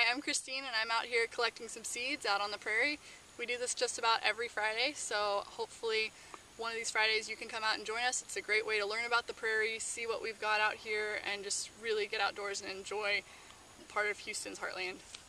Hi, I'm Christine and I'm out here collecting some seeds out on the prairie. We do this just about every Friday, so hopefully one of these Fridays you can come out and join us. It's a great way to learn about the prairie, see what we've got out here, and just really get outdoors and enjoy part of Houston's heartland.